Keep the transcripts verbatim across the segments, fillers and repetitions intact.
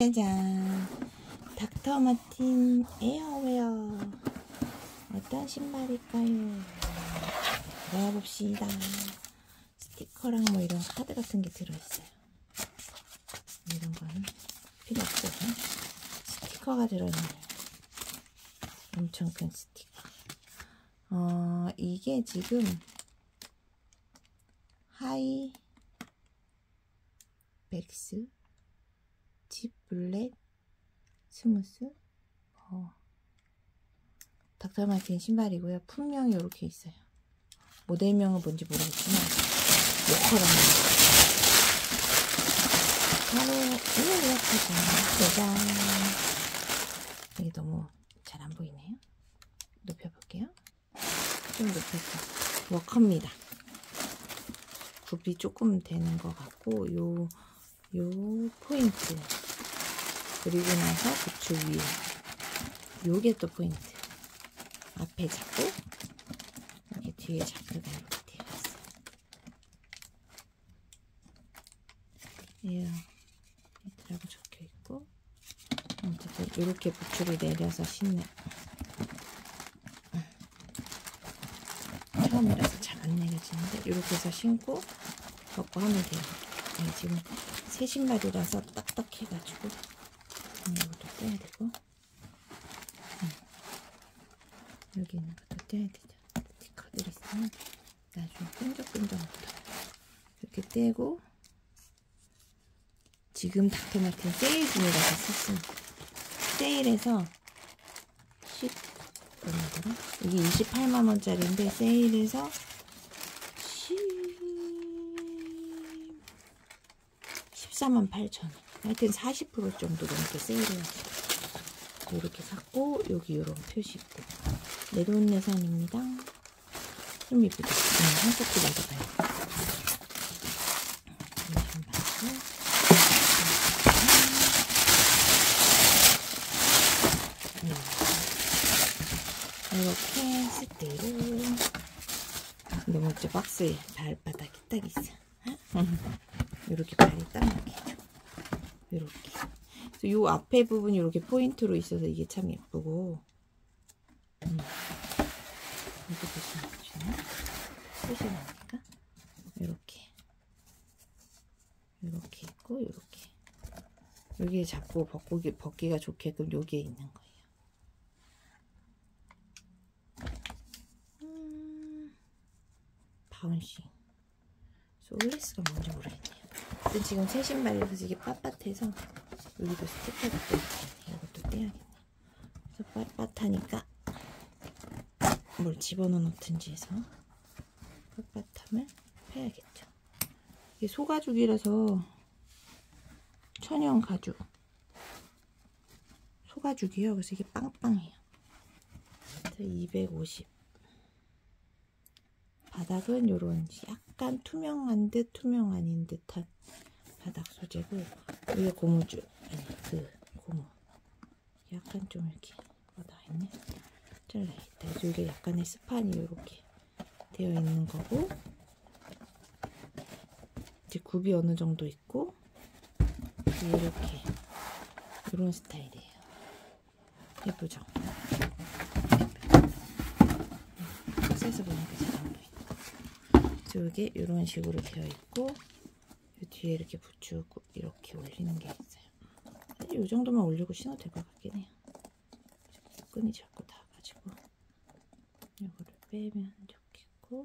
짜잔, 닥터 마틴 에어웨어. 어떤 신발일까요? 넣어봅시다. 스티커랑 뭐 이런 카드 같은 게 들어있어요. 이런 거는 필요 없죠. 스티커가 들어있네요. 엄청 큰 스티커. 어, 이게 지금 하이 백스 집 블랙 스무스 어, 닥터 마틴 신발이고요. 품명이 이렇게 있어요. 모델명은 뭔지 모르겠지만 로컬합니다. 바로 이렇게 짜잔. 이게 너무 잘 안 보이네요. 높여볼게요. 좀 높여서 워커입니다. 굽이 조금 되는 것 같고, 요, 요 포인트, 그리고 나서 부츠 위에 요게 또 포인트. 앞에 잡고 여기 뒤에 자크가 이렇게 되어 있어요. 이라고 적혀 있고, 어쨌든 이렇게 부츠를 내려서 신는. 처음이라서 잘 안 내려지는데 이렇게 해서 신고 벗고 하면 돼요. 네, 지금 새 신발이라서 딱딱해가지고 이것도 떼야 되고, 음. 여기 있는 것도 떼야 되죠. 스티커들 있으면 나중에 끈적끈적 묻어요. 이렇게 떼고, 지금 닥터 마틴 세일 중이라서 샀습니다. 세일해서 십 얼마더라? 이게 이십팔만 원짜리인데 세일해서 십사만 팔천 원. 하여튼 사십 퍼센트 정도 넘게 세일해가지고 이렇게 샀고, 여기 이런 표시 있고. 내돈내산입니다. 좀 이쁘죠? 네, 한꺼풀 맞아봐요. 이렇게 스테로. 너무 저 박스에 발바닥이 딱 있어. 이렇게 발이 딱 막히죠. 이렇게. 그래서 요 앞에 부분이 이렇게 포인트로 있어서 이게 참 예쁘고. 음. 이렇게 보시면 표시 나니까 이렇게 이렇게 있고, 이렇게 여기에 잡고 벗기, 벗기가 좋게끔 여기에 있는 거예요. 음, 바운싱 솔리스가 뭔지 모르겠네요. 근데 지금 새 신발이라서 이게 빳빳해서 여기도 스티커가 또 있네. 이것도 떼야겠네. 그래서 빳빳하니까 뭘 집어넣어 놓든지 해서 빳빳함을 빼야겠죠. 이게 소가죽이라서 천연 가죽 소가죽이에요. 그래서 이게 빵빵해요. 그래서 이백오십. 바닥은 요런 약간 투명한 듯 투명 아닌 듯한 바닥 소재고, 위에 고무줄, 아니 그 고무 약간 좀 이렇게 나와있네. 잘라있다. 그래서 이게 약간의 스판이 이렇게 되어 있는 거고, 이제 굽이 어느 정도 있고, 이렇게 이런 스타일이에요. 예쁘죠? 세서 보니까 잘 안 보인다. 그래서 이게 이런 식으로 되어 있고, 이 뒤에 이렇게 붙이고 이렇게 올리는 게 있어요. 사실 이 정도만 올리고 신어도 될 것 같긴 해요. 끈이 자꾸 닿아가지고 이거를 빼면 좋겠고,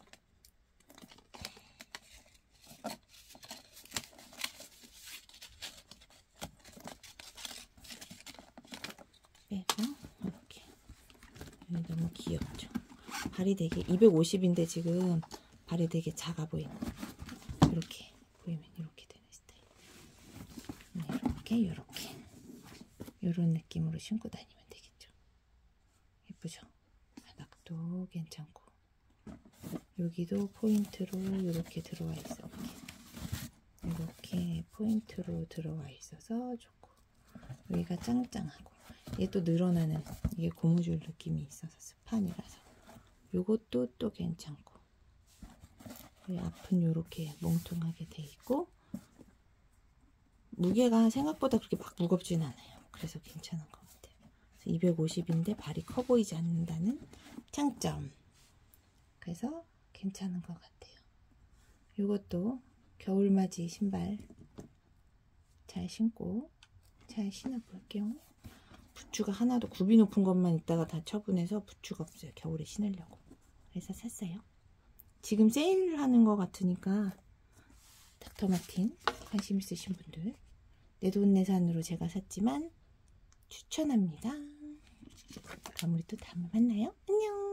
빼고 이렇게. 여기 너무 귀엽죠? 발이 되게 이백오십인데 지금 발이 되게 작아 보이는, 이렇게 보이면 이렇게 되는 스타일. 이렇게 이렇게 이런 느낌으로 신고 다니면 되겠죠. 예쁘죠? 바닥도 괜찮고, 여기도 포인트로 이렇게 들어와 있어. 이렇게, 이렇게 포인트로 들어와 있어서 좋고, 여기가 짱짱하고, 이게 또 늘어나는, 이게 고무줄 느낌이 있어서 스판이라서 요것도 또 괜찮고, 앞은 이렇게 몽통하게 돼 있고, 무게가 생각보다 그렇게 막 무겁진 않아요. 그래서 괜찮은 것 같아요. 이백오십인데 발이 커 보이지 않는다는 장점. 그래서 괜찮은 것 같아요. 이것도 겨울맞이 신발 잘 신고 잘 신어볼게요. 부츠가 하나도 굽이 높은 것만 있다가 다 처분해서 부츠가 없어요. 겨울에 신으려고. 그래서 샀어요. 지금 세일하는 것 같으니까 닥터마틴 관심 있으신 분들 내돈내산으로 제가 샀지만 추천합니다. 그럼 우리 또 다음에 만나요. 안녕.